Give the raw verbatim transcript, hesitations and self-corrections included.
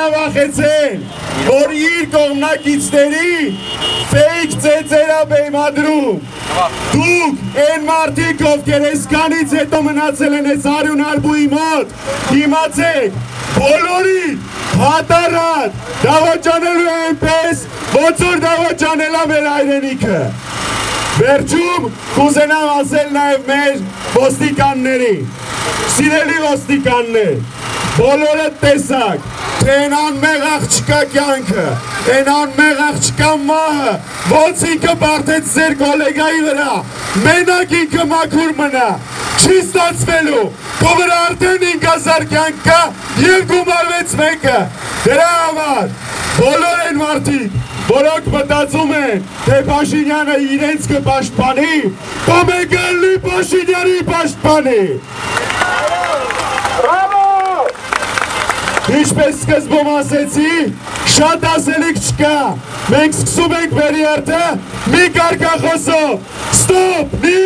վախեցել, որ իր կողմնակիցների ֆեյք ծեծերա բեմադրում։ Դուք են մարդիկ, ովքեր այսքանից հետո մնացել են այս Արյուն Ալբուի մոտ, իմացեք, բոլորին հատարած դավաճանելու է այնպես, ոնց որ դավաճանել է մեր հայրենիքը։ Վերջում կուզենամ ասել նաև մեր ոստիկաններին, սիրելի ոստիկաններ, բոլորը տեսակ, թե են անմեղ աղջկա կյանքը, են անմեղ աղջկա մահը, ոնց ինքը բարդեց ձեր գոլեգայի վրա, մենակ ինքը մաքուր մնա, չի ստացվելու, քո վրա արդեն ինք հազար կյանք կա և գումարվեց մեկը, դրա համար, բոլոր են մարդիկ, որոնք մտածում են, թե Փաշինյանը իրենց կպաշտպանի, կամ եկը լի Փաշինյանի պաշտպանի։ Ինչպես սկզբում ասեցի, շատ ասելիք չկա, մենք սկսում ենք մեր երթը մի կարգախոսով, ստոպ, մի